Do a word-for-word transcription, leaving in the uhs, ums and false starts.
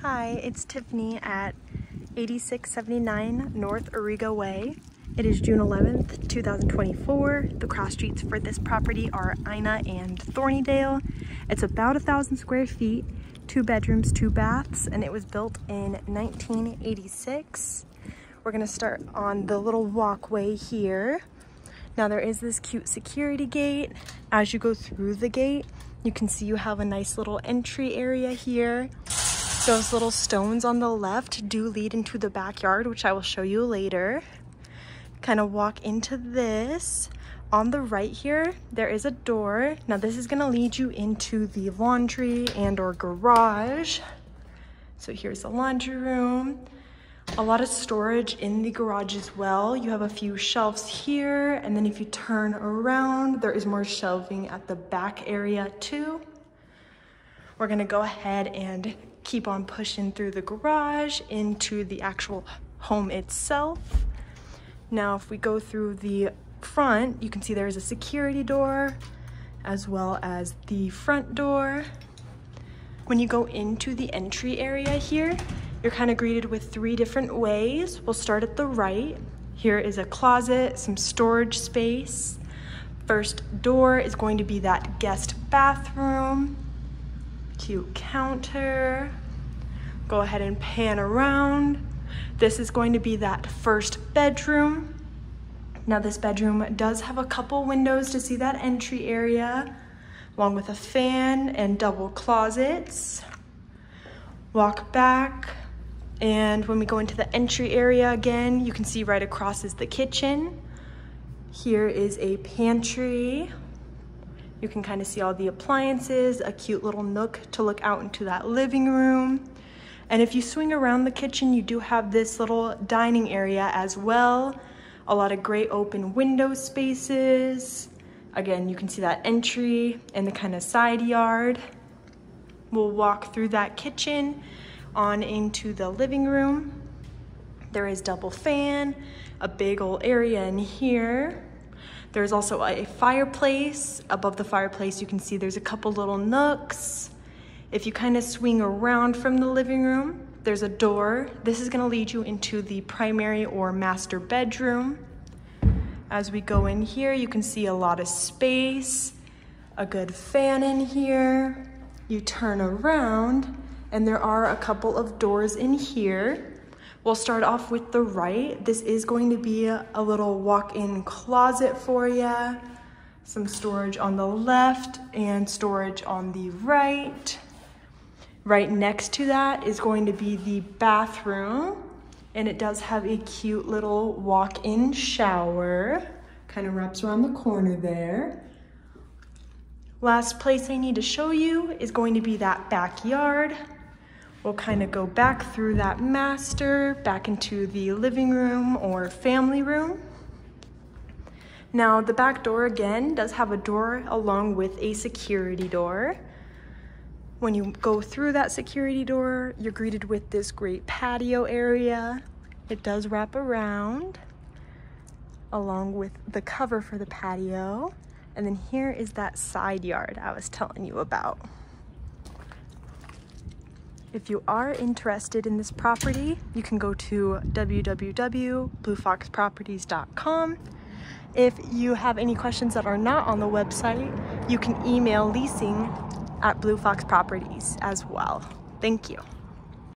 Hi, it's Tiffany at eighty-six seventy-nine North Origa Way. It is June eleventh, two thousand twenty-four. The cross streets for this property are Ina and Thornydale. It's about a thousand square feet, two bedrooms, two baths, and it was built in nineteen eighty-six. We're gonna start on the little walkway here. Now there is this cute security gate. As you go through the gate, you can see you have a nice little entry area here. Those little stones on the left do lead into the backyard, which I will show you later. Kind of walk into this. On the right here, there is a door. Now this is gonna lead you into the laundry and or garage. So here's the laundry room. A lot of storage in the garage as well. You have a few shelves here, and then if you turn around, there is more shelving at the back area too. We're gonna go ahead and keep on pushing through the garage into the actual home itself. Now, if we go through the front, you can see there's a security door as well as the front door. When you go into the entry area here, you're kind of greeted with three different ways. We'll start at the right. Here is a closet, some storage space. First door is going to be that guest bathroom. Cute counter. Go ahead and pan around. This is going to be that first bedroom. Now this bedroom does have a couple windows to see that entry area, along with a fan and double closets. Walk back, and when we go into the entry area again, you can see right across is the kitchen. Here is a pantry. You can kind of see all the appliances, a cute little nook to look out into that living room. And if you swing around the kitchen, you do have this little dining area as well. A lot of great open window spaces. Again, you can see that entry and the kind of side yard. We'll walk through that kitchen on into the living room. There is double fan, a big old area in here. There's also a fireplace. Above the fireplace, you can see there's a couple little nooks. If you kind of swing around from the living room, there's a door. This is gonna lead you into the primary or master bedroom. As we go in here, you can see a lot of space, a good fan in here. You turn around, and there are a couple of doors in here. We'll start off with the right. This is going to be a, a little walk-in closet for you. Some storage on the left and storage on the right. Right next to that is going to be the bathroom, and it does have a cute little walk-in shower. Kind of wraps around the corner there. Last place I need to show you is going to be that backyard. We'll kind of go back through that master, back into the living room or family room. Now the back door again does have a door along with a security door. When you go through that security door, you're greeted with this great patio area. It does wrap around along with the cover for the patio. And then here is that side yard I was telling you about. If you are interested in this property, you can go to w w w dot blue fox properties dot com. If you have any questions that are not on the website, you can email leasing at Blue Fox Properties as well. Thank you.